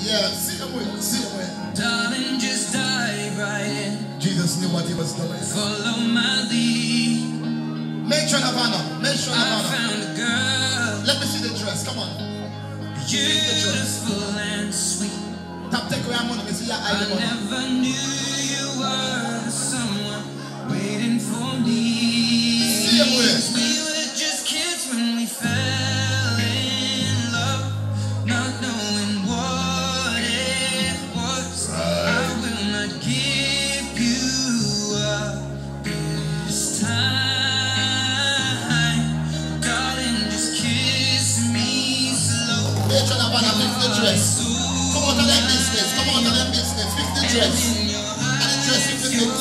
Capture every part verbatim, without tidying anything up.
Yeah, see him with, see him with. Darling, just dive right in. Jesus knew what he was doing. Follow my lead. Mention Havana. Mention Havana. I found a girl. Let me see the dress. Come on. Beautiful and sweet. Tap take away my money. See your I eye. never knew you were someone waiting for me. See him with. We were just kids when we fell in love, not knowing what it was. I will not give you up this time. Darling, just kiss me slow. Mention Havana. Fix the dress. Come on to them business. Come on to them business. Fix the dress. And the dress fix the things.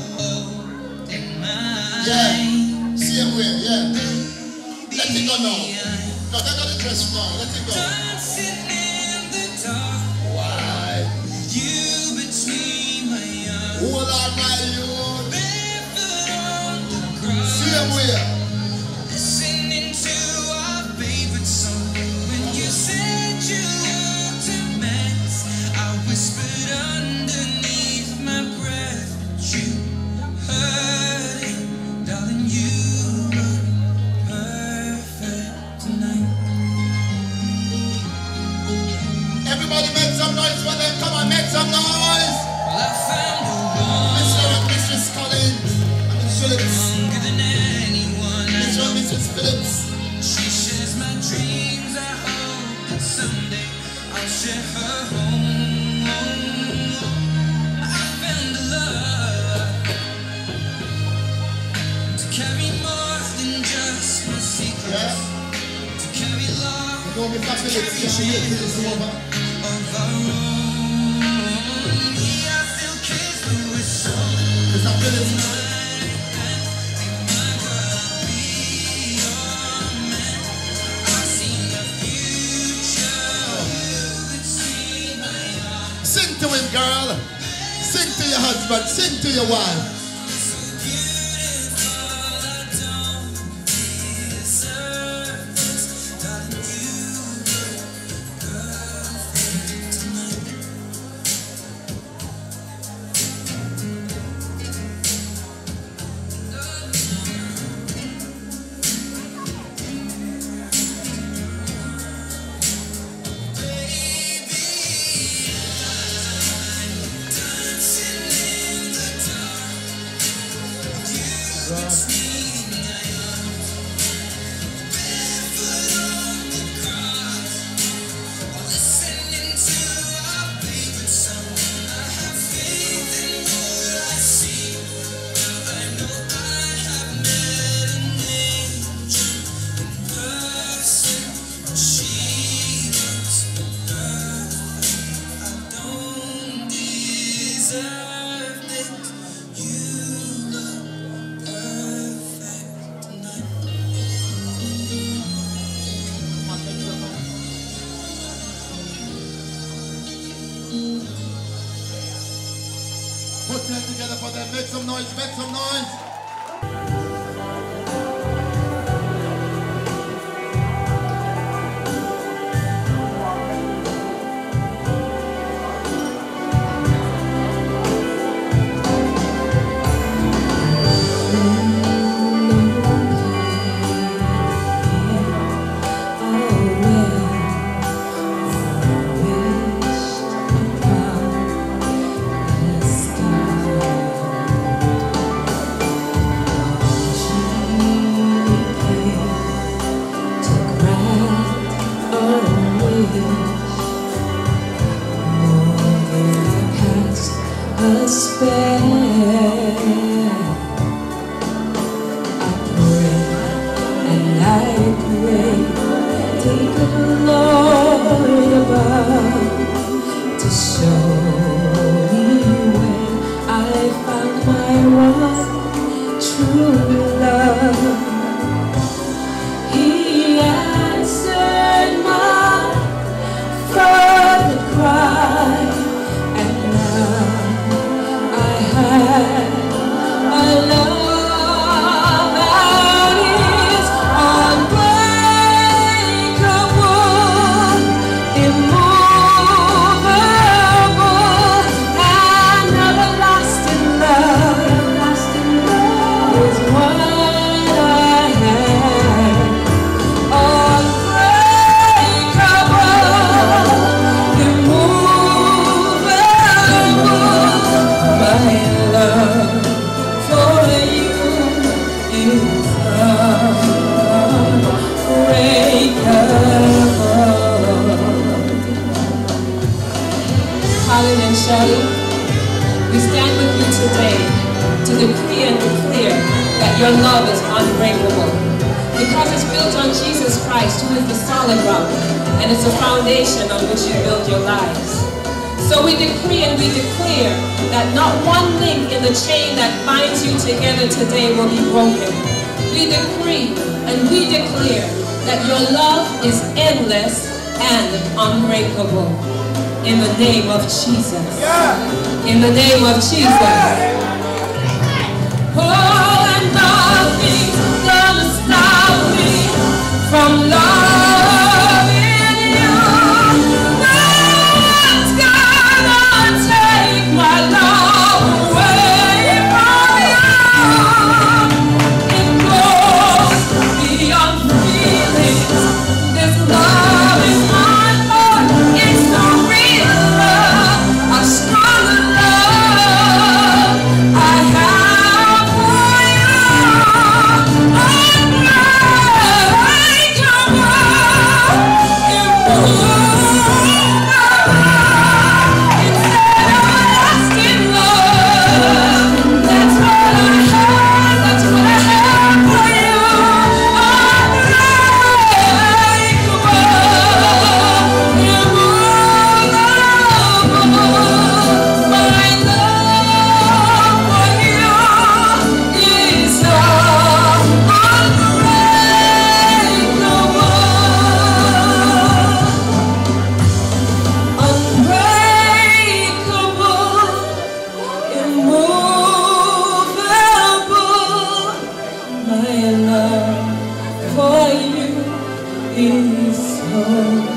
Yeah. See him with. Yeah. Let it go now. No, take out the dress now. Let it go. Dancing in the dark. Why? You between my arms. Hold on, my youth. Barefoot on the grass. See him with. Listening to our favorite song. When you said you looked a mess, I whispered underneath my breath, but you heard it. Darling, you look perfect tonight. Everybody make some noise for them. Come on, make some noise. Well, I found a woman Mister and Missus Collins. I mean Phillips. younger than anyone I Mister know. and Missus Phillips. She shares my dreams. I hope that someday I'll share her home. I found a love to carry more than just my secrets. Yeah. To carry love You know Mister Phillips. Yeah, she get this over. of our own. Yeah, I feel kids, but we're so Mister Phillips. Sing to him, girl. Sing to your husband. Sing to your wife. Put them together for them. Make some noise. Make some noise. I Colin and Shirley, we stand with you today to decree and declare that your love is unbreakable, because it's built on Jesus Christ, who is the solid rock, and it's a foundation on which you build your lives. So we decree and we declare that not one link in the chain that binds you together today will be broken. We decree and we declare that your love is endless and unbreakable. In the name of Jesus. In the name of Jesus. Oh, and nothing's gonna stop me from loving you. Nothing's gonna take my love away from you. It goes beyond feelings. This love is unborn. It's so real love, a stronger love I have for you. My love for you is so